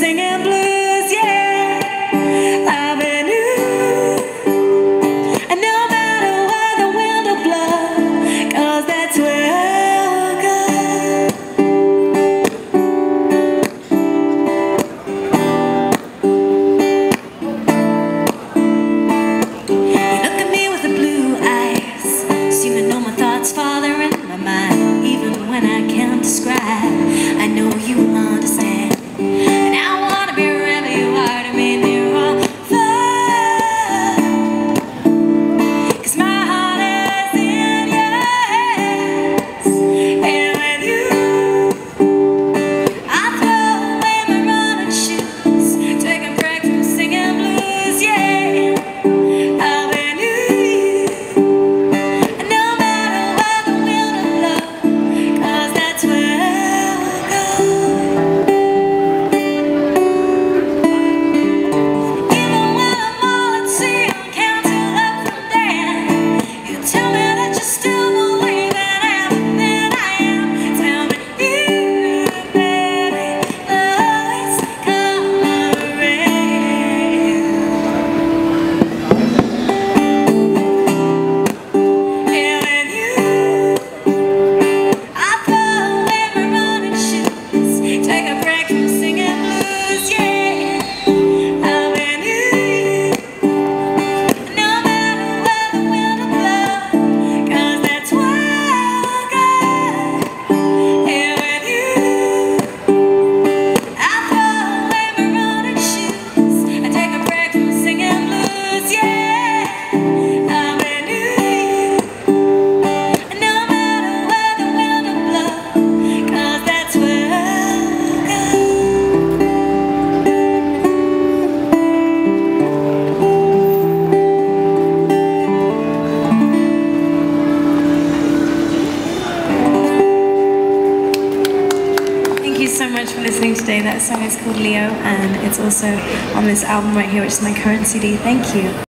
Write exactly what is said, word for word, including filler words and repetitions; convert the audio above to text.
singing blues, yeah. Loving you, and no matter where the wind will blow, 'cause that's where I'll go. You look at me with the blue eyes, seem to know my thoughts farther in my mind, even when I can't describe. I know you understand, and I wanna be wherever you are to me, near or far, 'cause my heart is in your hands, and with you I throw away my running shoes, take a break from singing blues, yeah. Loving you, and no matter where the wind will blow, 'cause that's where so much for listening today. That song is called Leo, and it's also on this album right here, which is my current C D. Thank you.